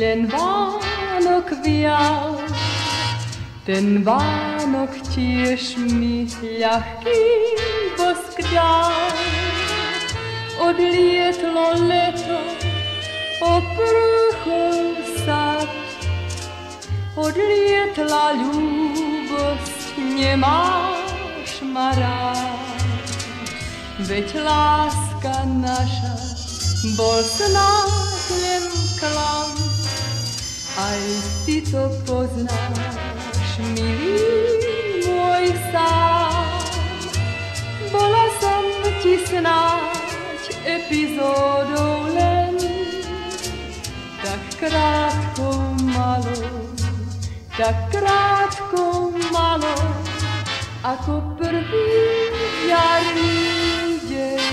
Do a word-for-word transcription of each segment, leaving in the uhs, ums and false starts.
ten Vánok vial, ten Vánok tiež mi ľahký bosk dal. Odlietlo leto, oprchol sad, odlietla ľúbosť, nemáš ma rád. Veď láska naša bol snáď len klam, aj ty to poznáš, milý môj sám. Bola som ti snáď epizódou len, tak krátkou malou, tak krátkou malou, ako prvý jarný deň.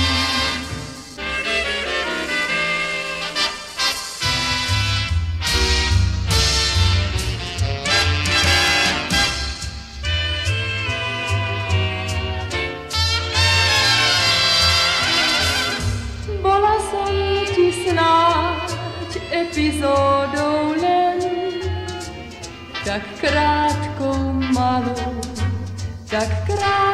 Bola som ti snáď epizódou len, tak krátkou malou, tak krátkou